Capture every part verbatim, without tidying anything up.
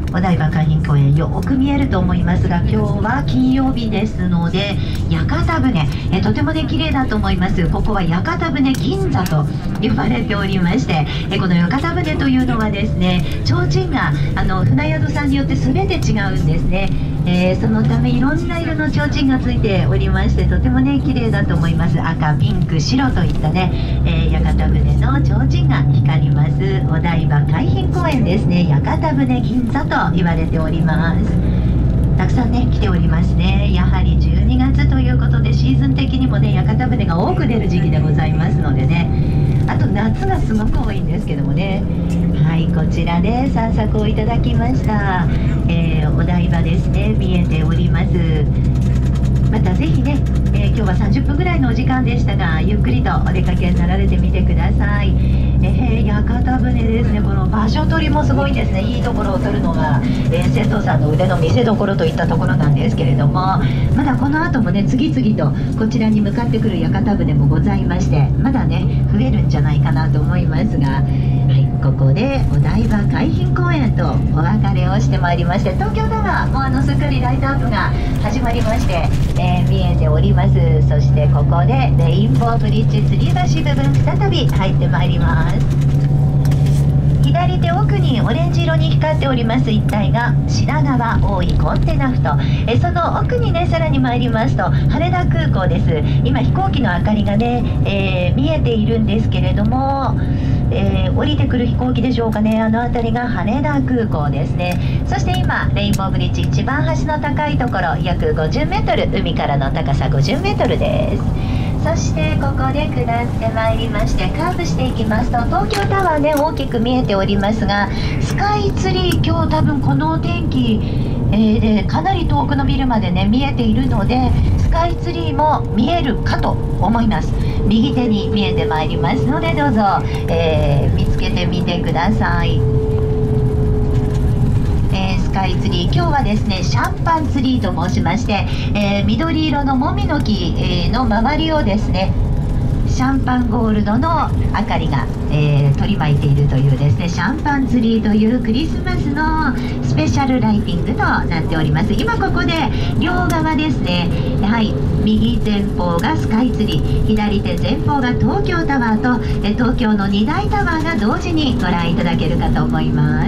お台場海浜公園よく見えると思いますが、今日は金曜日ですので屋形船、えとてもね綺麗だと思います。ここは屋形船銀座と呼ばれておりまして、えこの屋形船というのはですね、提灯があの船宿さんによって全て違うんですね。えー、そのためいろんな色の提灯がついておりまして、とてもね綺麗だと思います。赤、ピンク、白といったね、えー、屋形船の提灯が光りますお台場海浜公園ですね。屋形船銀座と言われております。たくさんね来ておりますね。やはりじゅうにがつということでシーズン的にもね屋形船が多く出る時期でございますのでね、あと夏がすごく多いんですけどもね。はい、こちらで散策をいただきました、えー、お台場ですね見えております。またぜひね、えー、今日はさんじゅっぷんぐらいのお時間でしたが、ゆっくりとお出かけになられてみてください。えー、屋形船ですね。この場所取りもすごいですね。いいところを取るのが、えー、船頭さんの腕の見せ所といったところなんですけれども、まだこの後もね次々とこちらに向かってくる屋形船もございまして、まだね増えるんじゃないかなと思いますが、はい、ここでお台場海浜公園とお別れをしてまいりまして、東京タワーもあのすっかりライトアップが始まりまして、えー、見えております。そしてここでレインボーブリッジ吊り橋部分再び入ってまいります。左手奥にオレンジ色に光っております一帯が品川大井コンテナふ頭、えその奥にねさらに参りますと羽田空港です。今飛行機の明かりがね、えー、見えているんですけれども、えー、降りてくる飛行機でしょうかね、あの辺りが羽田空港ですね。そして今レインボーブリッジ一番端の高いところ約ごじゅうメートル、海からの高さごじゅうメートルです。そしてここで下ってまいりましてカーブしていきますと東京タワーね大きく見えておりますが、スカイツリー今日多分このお天気、えー、でかなり遠くのビルまでね見えているので、スカイツリーも見えるかと思います。右手に見えてまいりますのでどうぞ、えー、見つけてみてください。スカイツリー今日はですねシャンパンツリーと申しまして、えー、緑色のもみの木、えー、の周りをですねシャンパンゴールドの明かりが、えー、取り巻いているというですねシャンパンツリーというクリスマスのスペシャルライティングとなっております。今ここで両側ですね、はい、右前方がスカイツリー、左手前方が東京タワーと、えー、東京のに大タワーが同時にご覧いただけるかと思います。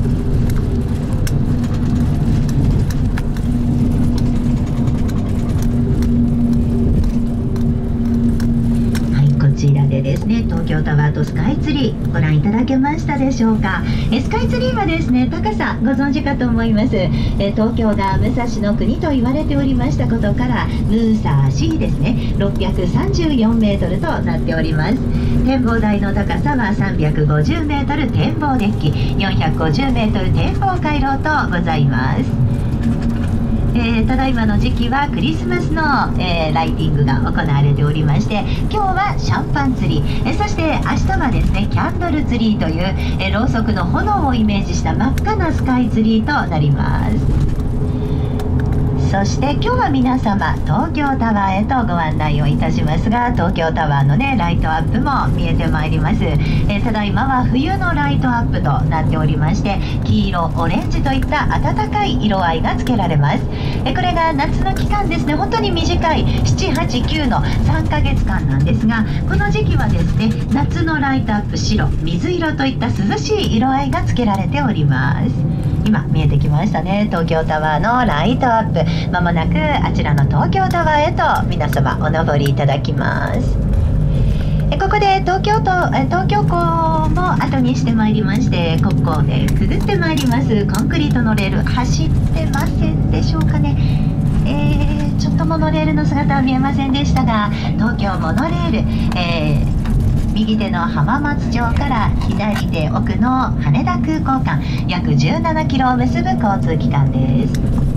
こちらでですね東京タワーとスカイツリーご覧いただけましたでしょうか。えスカイツリーはですね高さご存知かと思います。え東京が武蔵の国と言われておりましたことからムサシですねろっぴゃくさんじゅうよんメートルとなっております。展望台の高さはさんびゃくごじゅうメートル、展望デッキよんひゃくごじゅうメートル、展望回廊とございます。えー、ただいまの時期はクリスマスの、えー、ライティングが行われておりまして、今日はシャンパンツリー、えー、そして明日はですねキャンドルツリーという、えー、ろうそくの炎をイメージした真っ赤なスカイツリーとなります。そして今日は皆様東京タワーへとご案内をいたしますが、東京タワーのねライトアップも見えてまいります。えー、ただいまは冬のライトアップとなっておりまして、黄色オレンジといった暖かい色合いがつけられます。えー、これが夏の期間ですね、本当に短いななはちきゅうのさんかげつかんなんですが、この時期はですね夏のライトアップ白、水色といった涼しい色合いがつけられております。今見えてきましたね東京タワーのライトアップ。まもなくあちらの東京タワーへと皆様お登りいただきます。えここで東京都え東京港も後にしてまいりまして、ここでくぐってまいります。コンクリートのレール走ってませんでしょうかね。えー、ちょっとモノレールの姿は見えませんでしたが、東京モノレール、えー右手の浜松町から左手奥の羽田空港間約じゅうななキロを結ぶ交通機関です。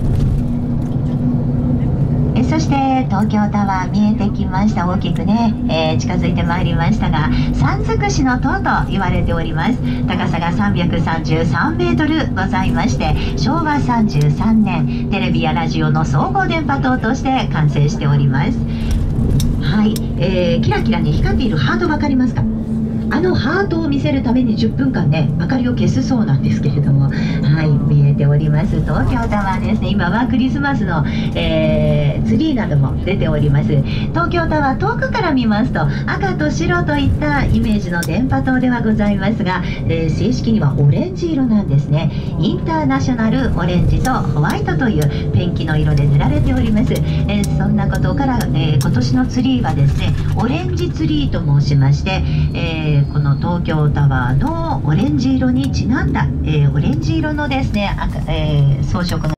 えそして東京タワー見えてきました。大きくね、えー、近づいてまいりましたが、三尽くしの塔と言われております。高さがさんびゃくさんじゅうさんメートルございまして、しょうわさんじゅうさんねんテレビやラジオの総合電波塔として完成しております。はい、えー、キラキラに光っているハート分かりますか？あのハートを見せるためにじゅっぷんかんね明かりを消すそうなんですけれども、はい、見えてります東京タワーですね。今はクリスマスの、えー、ツリーなども出ております。東京タワー遠くから見ますと赤と白といったイメージの電波塔ではございますが、えー、正式にはオレンジ色なんですね。インターナショナルオレンジとホワイトというペンキの色で塗られております。えー、そんなことから、えー、今年のツリーはですねオレンジツリーと申しまして、えー、この東京タワーのオレンジ色にちなんだ、えー、オレンジ色のですね、赤、えー、装飾の